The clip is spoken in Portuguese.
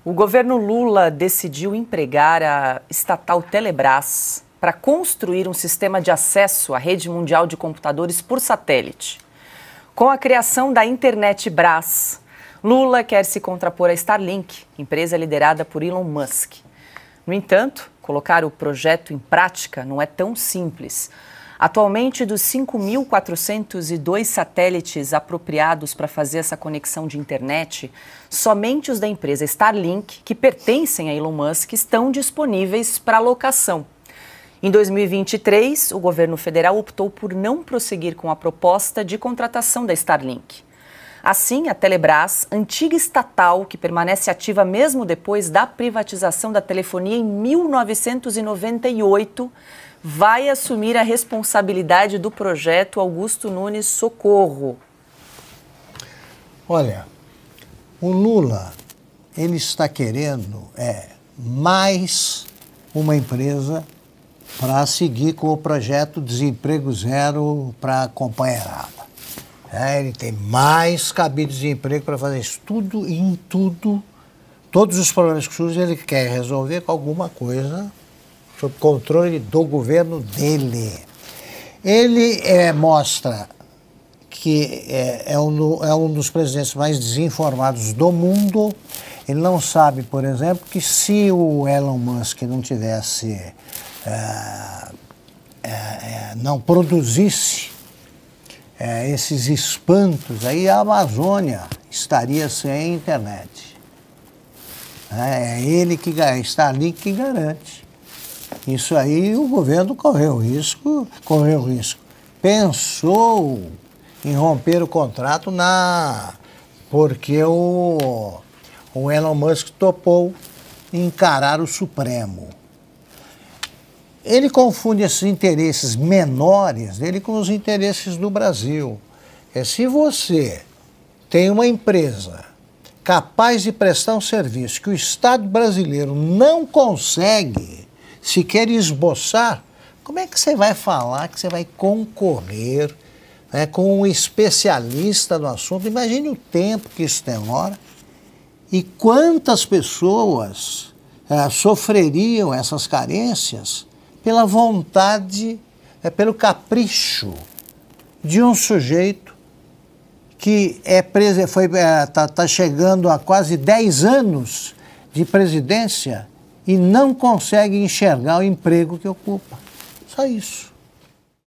O governo Lula decidiu empregar a estatal Telebrás para construir um sistema de acesso à rede mundial de computadores por satélite. Com a criação da Internet Brás, Lula quer se contrapor à Starlink, empresa liderada por Elon Musk. No entanto, colocar o projeto em prática não é tão simples. Atualmente, dos 5.402 satélites apropriados para fazer essa conexão de internet, somente os da empresa Starlink, que pertencem a Elon Musk, estão disponíveis para locação. Em 2023, o governo federal optou por não prosseguir com a proposta de contratação da Starlink. Assim, a Telebrás, antiga estatal que permanece ativa mesmo depois da privatização da telefonia em 1998, vai assumir a responsabilidade do projeto Augusto Nunes Socorro. Olha, o Lula, ele está querendo mais uma empresa para seguir com o projeto Desemprego Zero para a companheirada. Ele tem mais cabides de emprego para fazer isso tudo e em tudo. Todos os problemas que surgem ele quer resolver com alguma coisa sob controle do governo dele. Ele mostra que é um dos presidentes mais desinformados do mundo. Ele não sabe, por exemplo, que se o Elon Musk não tivesse, não produzisse esses espantos, aí a Amazônia estaria sem internet. É ele que garante, Starlink que garante. Isso aí o governo correu risco. Pensou em romper o contrato porque o Elon Musk topou encarar o Supremo. Ele confunde esses interesses menores dele com os interesses do Brasil. Se você tem uma empresa capaz de prestar um serviço que o Estado brasileiro não consegue sequer esboçar, como é que você vai falar que você vai concorrer com um especialista no assunto? Imagine o tempo que isso demora e quantas pessoas sofreriam essas carências pela vontade, pelo capricho de um sujeito que está chegando a quase 10 anos de presidência e não consegue enxergar o emprego que ocupa. Só isso.